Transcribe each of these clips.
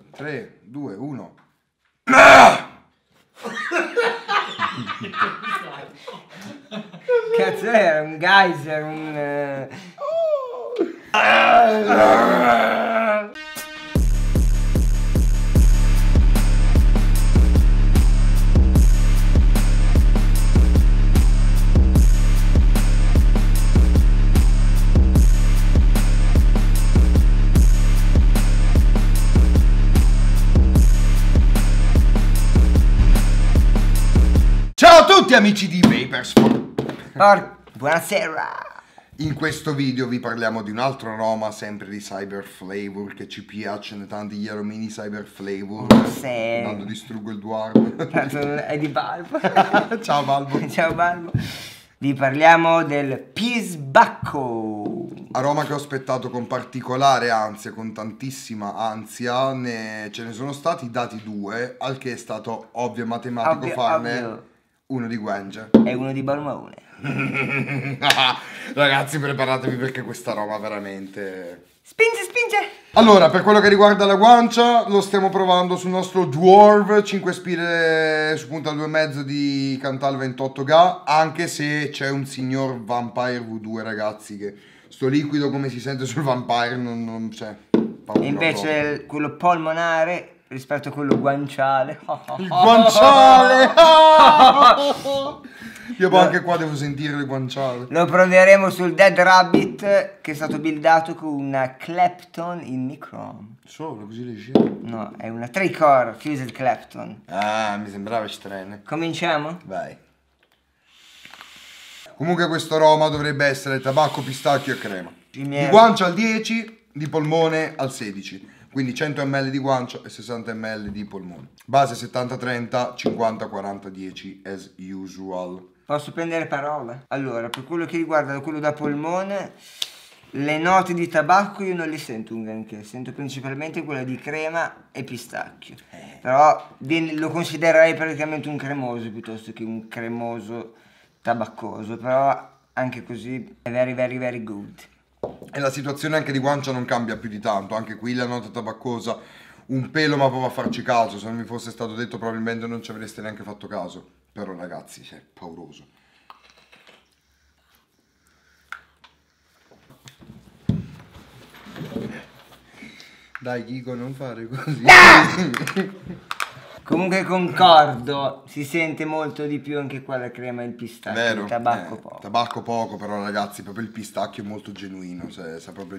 3, 2, 1. Cazzo era un geyser, Ciao a tutti amici di Vaporsport. Buonasera. In questo video vi parliamo di un altro aroma sempre di Cyber Flavor che ci piacciono tanti gli aromini Cyber Flavor. Quando distruggo il dwarf. Tanto è di Balbo. Ciao Balbo. Ciao Balbo. Vi parliamo del Pisbacco. Aroma che ho aspettato con particolare ansia, con tantissima ansia. Ce ne sono stati dati due, al che è stato ovvio e matematico farne uno di guancia e uno di Balmaone. Ragazzi, preparatevi perché questa roba veramente spinge, spinge. Allora, per quello che riguarda la guancia, lo stiamo provando sul nostro Dwarf 5 spire su punta 2,5 di Cantal 28K, anche se c'è un signor Vampire V2, ragazzi, che sto liquido come si sente sul Vampire non c'è. E invece quello polmonare rispetto a quello guanciale. Il guanciale! Io poi anche qua devo sentire il guanciale. Lo proveremo sul Dead Rabbit, che è stato buildato con una Clapton in Nichrome. Solo così leggero? No, è una 3-core Fused Clapton. Ah, mi sembrava strano. Cominciamo? Vai. Comunque questo aroma dovrebbe essere tabacco, pistacchio e crema. Di guancia al 10, di polmone al 16. Quindi 100 ml di guancia e 60 ml di polmone. Base 70-30, 50-40-10 as usual. Posso prendere parole? Allora, per quello che riguarda quello da polmone, le note di tabacco io non le sento un granché, sento principalmente quella di crema e pistacchio. Però lo considererei praticamente un cremoso piuttosto che un cremoso tabaccoso, però anche così è very very very good. E la situazione anche di guancia non cambia più di tanto, anche qui la nota tabaccosa un pelo, ma proprio a farci caso, se non mi fosse stato detto probabilmente non ci avreste neanche fatto caso, però ragazzi c'è pauroso. Dai Chico, non fare così. Comunque concordo, si sente molto di più anche qua la crema e il pistacchio. Vero, il tabacco poco. Tabacco poco, però ragazzi proprio il pistacchio è molto genuino, sa proprio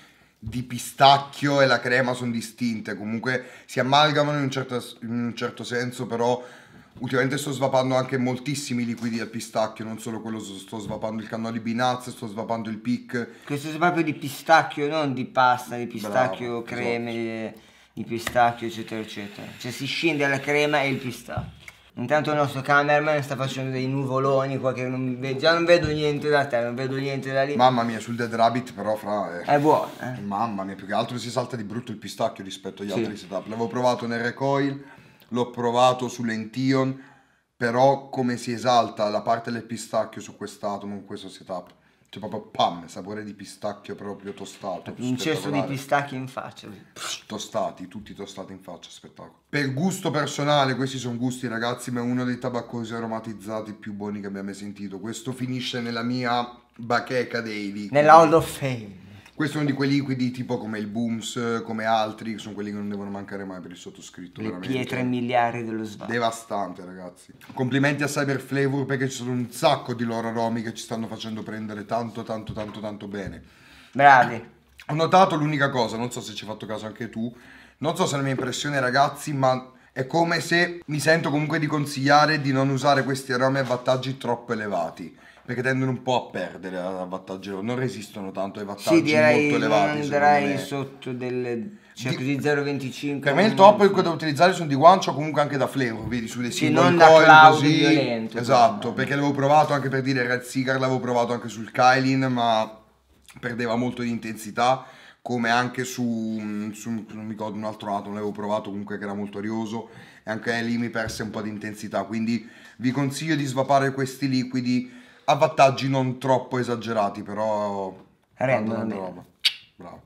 di pistacchio, e la crema sono distinte, comunque si amalgamano in un certo senso, però ultimamente sto svapando anche moltissimi liquidi al pistacchio, non solo quello, sto svapando il cannoli Binaz, sto svapando il pic. Questo è proprio di pistacchio, non di pasta, di pistacchio, bravo, creme, esatto. di pistacchio eccetera eccetera. Cioè si scinde la crema e il pistacchio. Intanto il nostro cameraman sta facendo dei nuvoloni qua che già non vedo niente da te, non vedo niente da lì. Mamma mia, sul Dead Rabbit però è buono, Mamma mia, più che altro si salta di brutto il pistacchio rispetto agli altri setup. L'avevo provato nel Recoil, l'ho provato sull'Ention, però come si esalta la parte del pistacchio su quest'atomo in questo setup. C'è proprio pam, sapore di pistacchio proprio tostato. Un cesto di pistacchi in faccia. Tostati, tutti tostati in faccia, spettacolo. Per gusto personale, questi sono gusti ragazzi, ma è uno dei tabaccosi aromatizzati più buoni che abbia mai sentito. Questo finisce nella mia bacheca dei liquidi. Nella Hall of Fame. Questo è uno di quei liquidi tipo come il Booms, come altri, che sono quelli che non devono mancare mai per il sottoscritto. Le veramente. pietre miliari dello svapo. Devastante ragazzi. Complimenti a Cyber Flavor perché ci sono un sacco di loro aromi che ci stanno facendo prendere tanto bene. Bravi. Ho notato l'unica cosa, non so se ci hai fatto caso anche tu, non so se è la mia impressione ragazzi, ma è come se mi sento comunque di consigliare di non usare questi aromi a wattaggi troppo elevati, perché tendono un po' a perdere a wattaggi, non resistono tanto ai wattaggi molto elevati. Sì, direi sotto delle, cioè così 0,25. Per me il top da utilizzare sono di guancia o comunque anche da flavor, vedi sulle single non da coil cloud così. violento. Esatto, perché l'avevo provato anche per dire Red Cigar, l'avevo provato anche sul Kylin, ma perdeva molto di intensità, come anche su non mi ricordo un altro atomo, l'avevo provato comunque che era molto arioso, e anche lì mi perse un po' di intensità, quindi vi consiglio di svapare questi liquidi a wattaggi non troppo esagerati, però rendono roba. Bravo.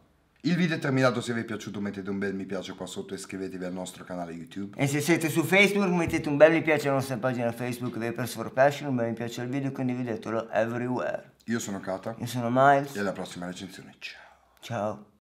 Il video è terminato, se vi è piaciuto mettete un bel mi piace qua sotto e iscrivetevi al nostro canale YouTube. E se siete su Facebook mettete un bel mi piace alla nostra pagina Facebook Vapers for Passion, un bel mi piace al video e condividetelo everywhere. Io sono Kata Io sono Miles. e alla prossima recensione, ciao. Ciao.